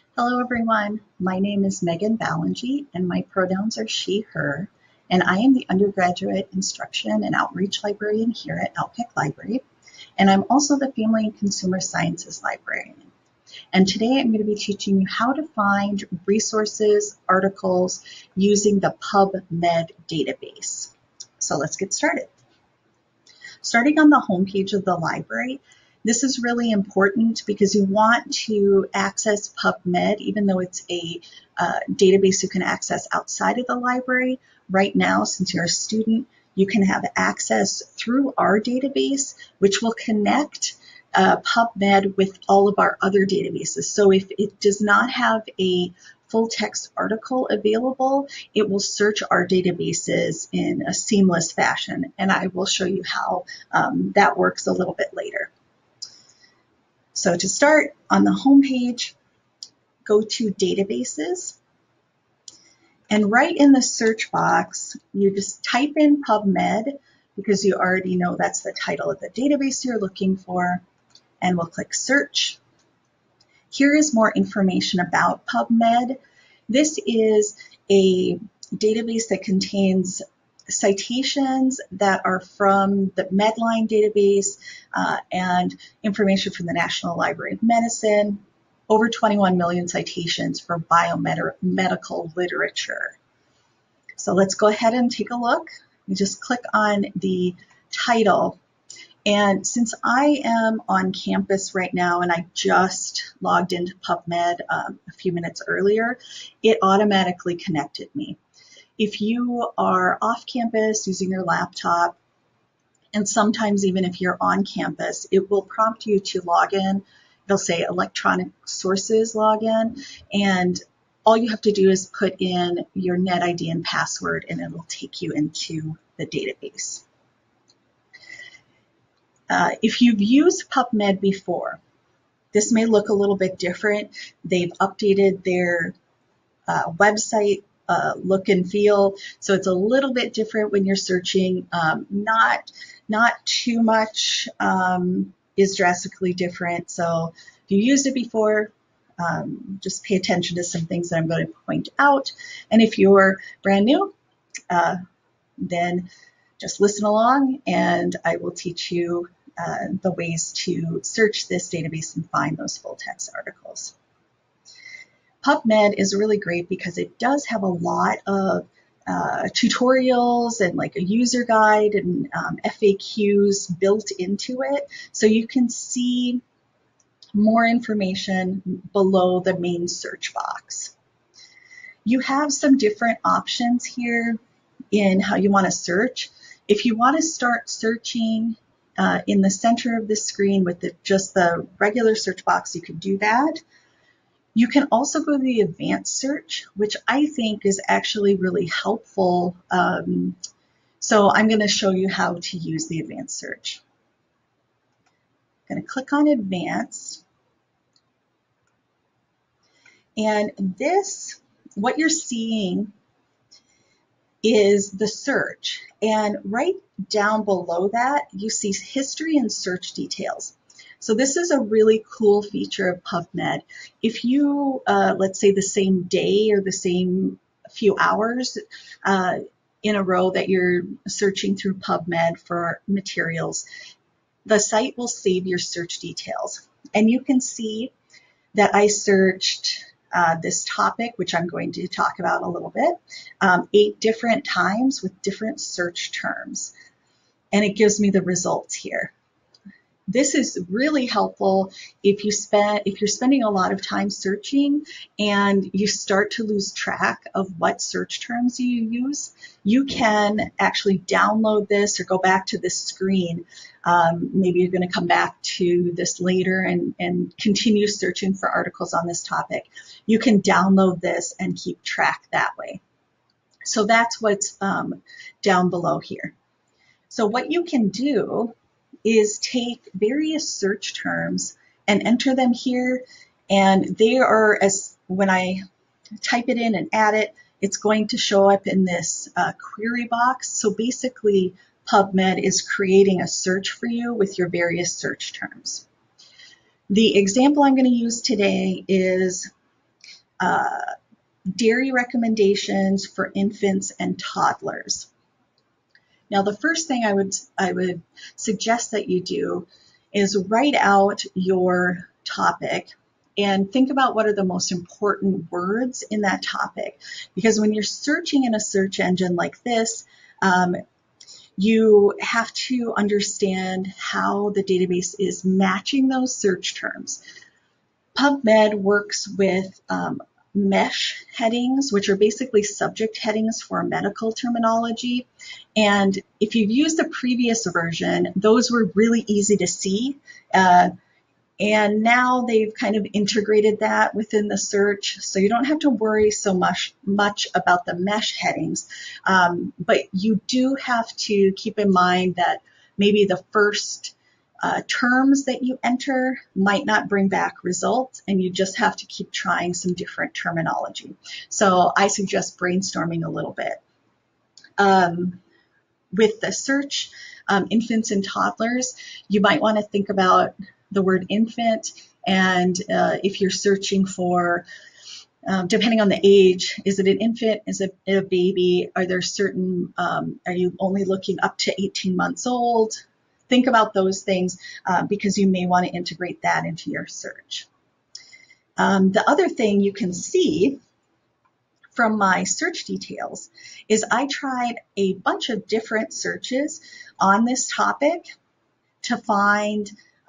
Hello everyone, my name is Megan Ballingy and my pronouns are she, her, and I am the undergraduate instruction and outreach librarian here at Outpick Library, and I'm also the family and consumer sciences librarian. And today I'm going to be teaching you how to find resources, articles using the PubMed database. So let's get started. Starting on the homepage of the library, this is really important because you want to access PubMed, even though it's a database you can access outside of the library. Right now, since you're a student, you can have access through our database, which will connect PubMed with all of our other databases. So if it does not have a full text article available, it will search our databases in a seamless fashion, and I will show you how that works a little bit later. So to start, on the home page, go to Databases, and right in the search box, you just type in PubMed because you already know that's the title of the database you're looking for, and we'll click Search. Here is more information about PubMed. This is a database that contains citations that are from the Medline database and information from the National Library of Medicine, over 21 million citations for biomedical literature. So let's go ahead and take a look. You just click on the title. And since I am on campus right now and I just logged into PubMed a few minutes earlier, it automatically connected me. If you are off campus using your laptop, and sometimes even if you're on campus, it will prompt you to log in. It'll say electronic sources login, and all you have to do is put in your NetID and password, and it'll take you into the database. If you've used PubMed before, this may look a little bit different. They've updated their website look and feel, so it's a little bit different when you're searching. Not too much is drastically different. So if you used it before, just pay attention to some things that I'm going to point out. And if you're brand new, then just listen along and I will teach you the ways to search this database and find those full text articles. PubMed is really great because it does have a lot of tutorials and like a user guide and FAQs built into it, so you can see more information below the main search box. You have some different options here in how you want to search. If you want to start searching in the center of the screen with just the regular search box, you can do that. You can also go to the advanced search, which I think is actually really helpful. So I'm going to show you how to use the advanced search. I'm going to click on advanced. And this, what you're seeing is the search. And right down below that, you see history and search details. So this is a really cool feature of PubMed. If you, let's say the same day or the same few hours in a row that you're searching through PubMed for materials, the site will save your search details. And you can see that I searched this topic, which I'm going to talk about a little bit, 8 different times with different search terms. And it gives me the results here. This is really helpful if you're spending a lot of time searching and you start to lose track of what search terms you use. You can actually download this or go back to this screen. Maybe you're going to come back to this later and continue searching for articles on this topic. You can download this and keep track that way. So that's what's down below here. So what you can do is take various search terms and enter them here, and they are, as when I type it in and add it, it's going to show up in this query box. So basically PubMed is creating a search for you with your various search terms. The example I'm going to use today is dairy recommendations for infants and toddlers. Now, the first thing I would suggest that you do is write out your topic and think about what are the most important words in that topic. Because when you're searching in a search engine like this, you have to understand how the database is matching those search terms. PubMed works with mesh headings, which are basically subject headings for medical terminology. And if you've used the previous version, those were really easy to see. And now they've kind of integrated that within the search, so you don't have to worry so much about the mesh headings. But you do have to keep in mind that maybe the first terms that you enter might not bring back results, and you just have to keep trying some different terminology. So I suggest brainstorming a little bit. With the search, infants and toddlers, you might want to think about the word infant, and if you're searching for, depending on the age, is it an infant, is it a baby, are there certain, are you only looking up to 18 months old? Think about those things because you may want to integrate that into your search. The other thing you can see from my search details is I tried a bunch of different searches on this topic to find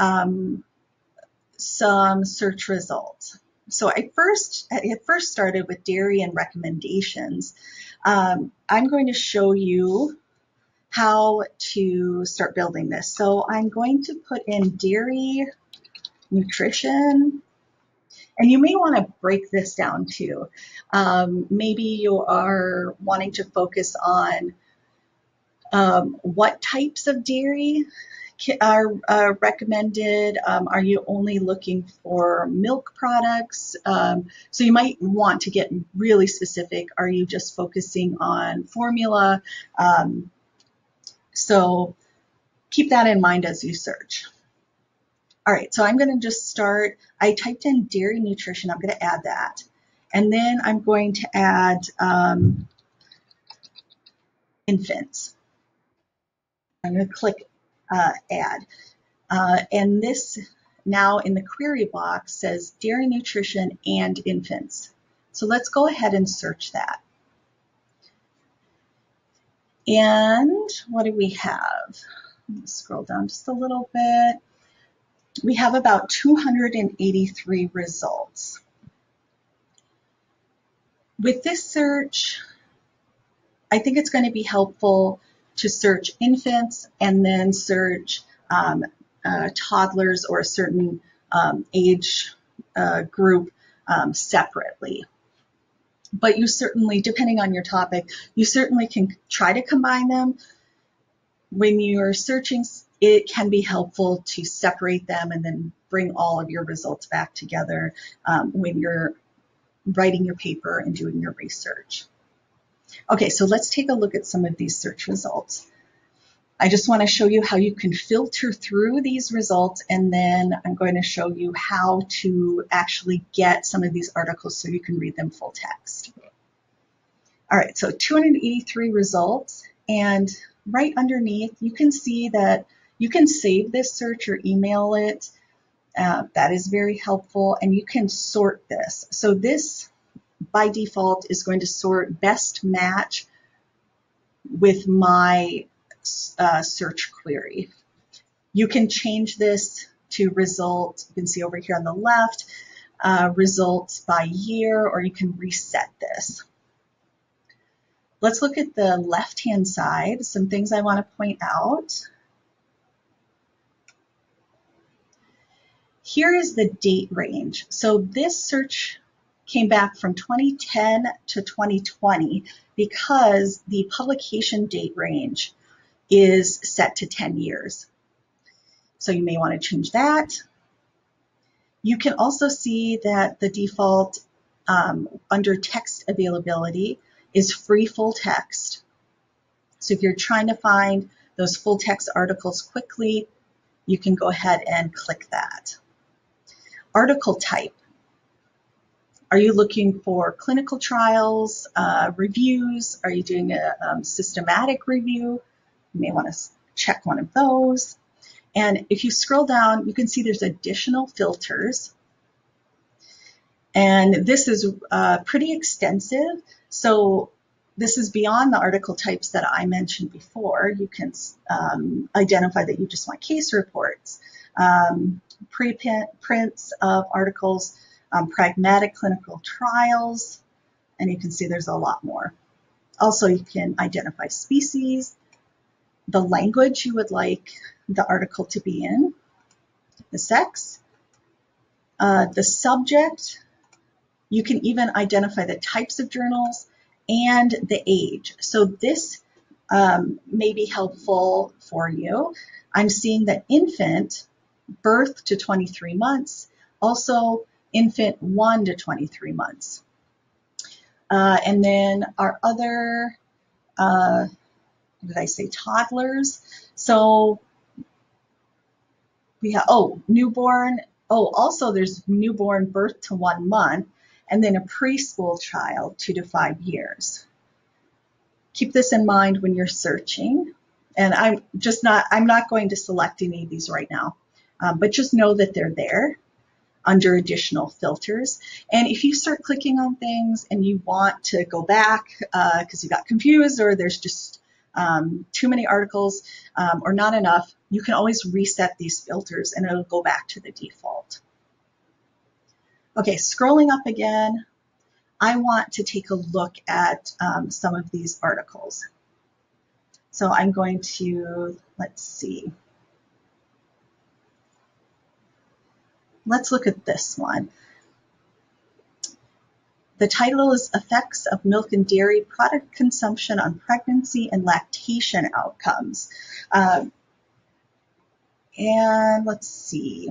some search results. So I first started with dairy and recommendations. I'm going to show you how to start building this. So I'm going to put in dairy nutrition, and you may want to break this down too. Maybe you are wanting to focus on what types of dairy are recommended. Are you only looking for milk products? So you might want to get really specific. Are you just focusing on formula? So keep that in mind as you search. All right, so I'm going to just start. I typed in dairy nutrition. I'm going to add that. And then I'm going to add infants. I'm going to click add. And this now in the query box says dairy nutrition and infants. So let's go ahead and search that. And what do we have? Let me scroll down just a little bit. We have about 283 results. With this search, I think it's going to be helpful to search infants and then search toddlers or a certain age group separately. But you certainly, depending on your topic, you certainly can try to combine them. When you're searching, it can be helpful to separate them and then bring all of your results back together when you're writing your paper and doing your research. Okay, so let's take a look at some of these search results. I just want to show you how you can filter through these results, and then I'm going to show you how to actually get some of these articles so you can read them full text. All right, so 283 results, and right underneath you can see that you can save this search or email it. That is very helpful, and you can sort this. So this by default is going to sort best match with my search query. You can change this to result, you can see over here on the left, results by year, or you can reset this. Let's look at the left-hand side, some things I want to point out. Here is the date range. So this search came back from 2010 to 2020 because the publication date range is set to 10 years. So you may want to change that. You can also see that the default under text availability is free full text. So if you're trying to find those full text articles quickly, you can go ahead and click that. Article type. Are you looking for clinical trials, reviews? Are you doing a systematic review? You may want to check one of those. And if you scroll down, you can see there's additional filters. And this is pretty extensive. So this is beyond the article types that I mentioned before. You can identify that you just want case reports, preprints of articles, pragmatic clinical trials, and you can see there's a lot more. Also, you can identify species, the language you would like the article to be in, the sex, the subject. You can even identify the types of journals and the age. So this may be helpful for you. I'm seeing that infant, birth to 23 months, also infant 1 to 23 months. And then our other, what did I say, toddlers? So we have, newborn. Also there's newborn birth to 1 month, and then a preschool child 2 to 5 years. Keep this in mind when you're searching. And I'm not going to select any of these right now, but just know that they're there under additional filters. And if you start clicking on things and you want to go back because you got confused or there's just too many articles or not enough, you can always reset these filters and it'll go back to the default. Okay, scrolling up again, I want to take a look at some of these articles. So I'm going to, let's see. Let's look at this one. The title is Effects of Milk and Dairy Product Consumption on Pregnancy and Lactation Outcomes. And let's see.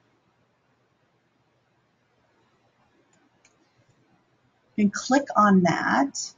You can click on that.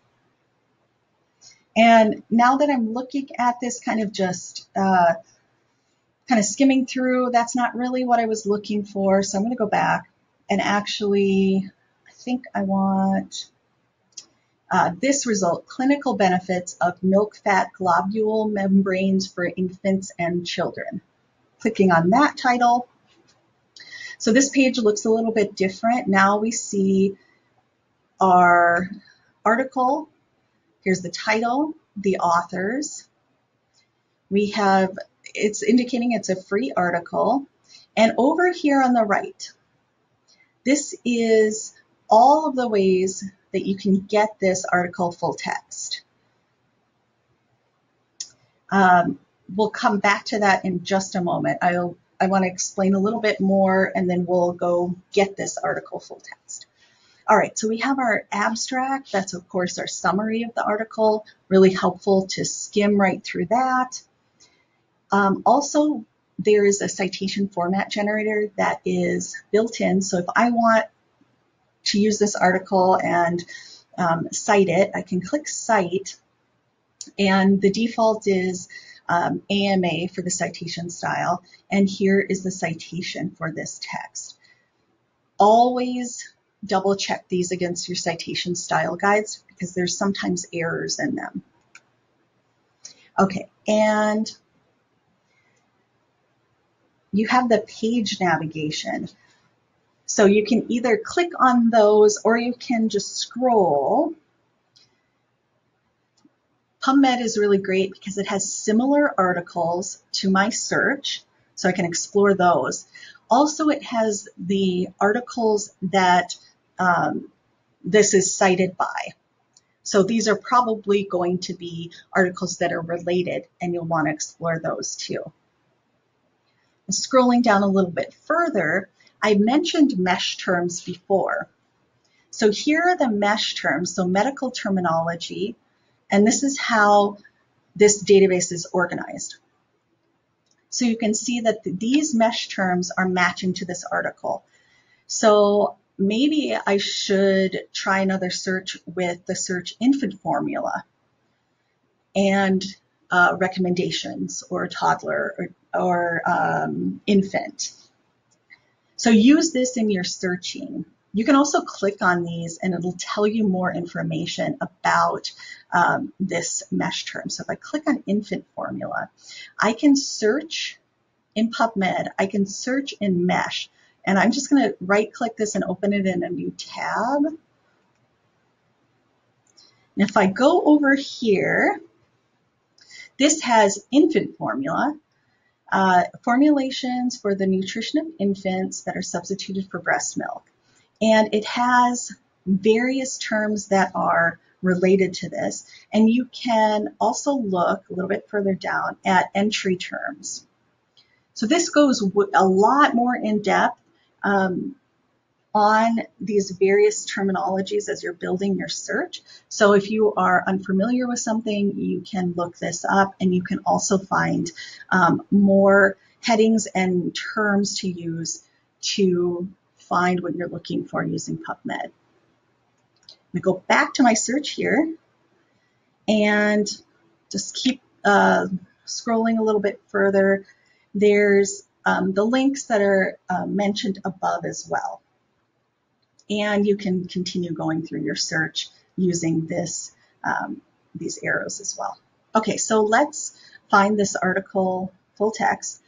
And now that I'm looking at this, kind of just kind of skimming through, that's not really what I was looking for. So I'm going to go back and actually, I think I want this result, clinical benefits of milk fat globule membranes for infants and children. Clicking on that title. So this page looks a little bit different. Now we see our article. Here's the title, the authors. We have, it's indicating it's a free article. And over here on the right, this is all of the ways that you can get this article full text. We'll come back to that in just a moment. I want to explain a little bit more and then we'll go get this article full text. All right, so we have our abstract. That's, of course, our summary of the article. Really helpful to skim right through that. Also, there is a citation format generator that is built in. So if I want to use this article and cite it, I can click Cite. And the default is AMA for the citation style. And here is the citation for this text. Always double check these against your citation style guides because there's sometimes errors in them. Okay, and you have the page navigation. So you can either click on those or you can just scroll. PubMed is really great because it has similar articles to my search, so I can explore those. Also, it has the articles that this is cited by. So these are probably going to be articles that are related, and you'll want to explore those too. Scrolling down a little bit further, I mentioned mesh terms before. So here are the mesh terms, so medical terminology, and this is how this database is organized. So you can see that these mesh terms are matching to this article. So maybe I should try another search with the search infant formula and recommendations or toddler or infant. So use this in your searching. You can also click on these and it'll tell you more information about this mesh term. So if I click on infant formula, I can search in PubMed, I can search in mesh, and I'm just going to right click this and open it in a new tab. And if I go over here, this has infant formula, formulations for the nutrition of infants that are substituted for breast milk. And it has various terms that are related to this. And you can also look a little bit further down at entry terms. So this goes a lot more in depth on these various terminologies as you're building your search. So if you are unfamiliar with something, you can look this up, and you can also find more headings and terms to use to find what you're looking for using PubMed. I'm going to go back to my search here and just keep scrolling a little bit further. There's the links that are mentioned above as well. And you can continue going through your search using this, these arrows as well. Okay, so let's find this article full text.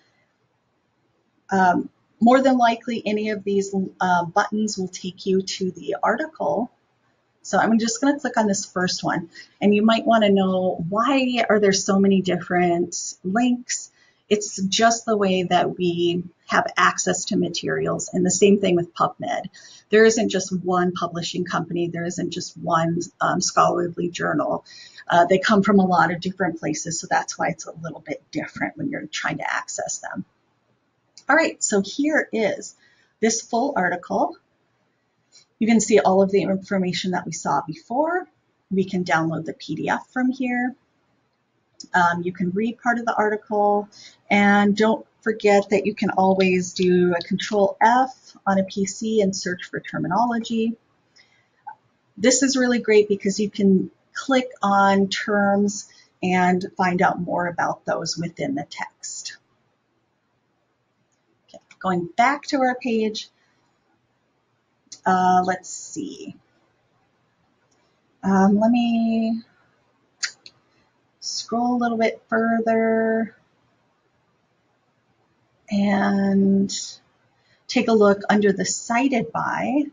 More than likely, any of these buttons will take you to the article. So I'm just going to click on this first one. And you might want to know, why are there so many different links? It's just the way that we have access to materials, and the same thing with PubMed. There isn't just one publishing company. There isn't just one scholarly journal. They come from a lot of different places, so that's why it's a little bit different when you're trying to access them. All right, so here is this full article. You can see all of the information that we saw before. We can download the PDF from here. You can read part of the article, and don't forget that you can always do a Control F on a PC and search for terminology. This is really great because you can click on terms and find out more about those within the text. Okay, going back to our page, let's see. Let me scroll a little bit further and take a look under the cited by.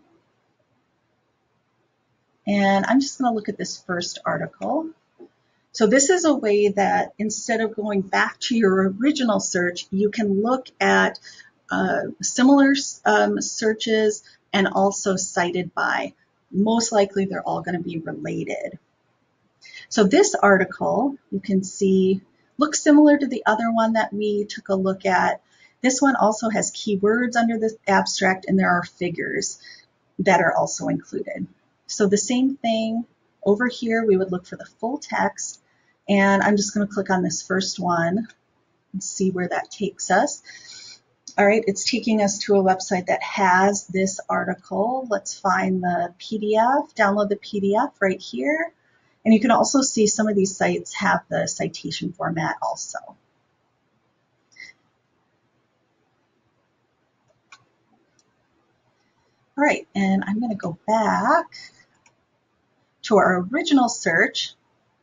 And I'm just going to look at this first article. So this is a way that instead of going back to your original search, you can look at similar searches and also cited by. Most likely they're all going to be related. So this article, you can see, looks similar to the other one that we took a look at. This one also has keywords under the abstract, and there are figures that are also included. So the same thing over here, we would look for the full text, and I'm just going to click on this first one and see where that takes us. All right, it's taking us to a website that has this article. Let's find the PDF, download the PDF right here. And you can also see some of these sites have the citation format also. All right, and I'm going to go back to our original search.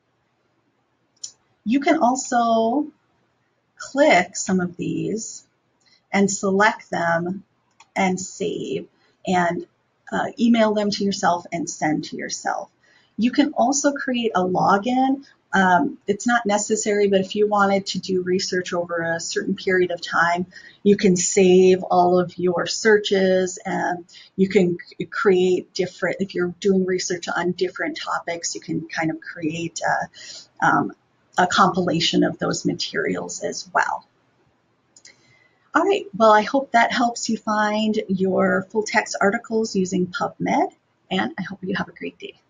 You can also click some of these and select them and save and email them to yourself and send to yourself. You can also create a login. It's not necessary, but if you wanted to do research over a certain period of time, you can save all of your searches, and you can create different, if you're doing research on different topics, you can kind of create a compilation of those materials as well. All right, well, I hope that helps you find your full text articles using PubMed, and I hope you have a great day.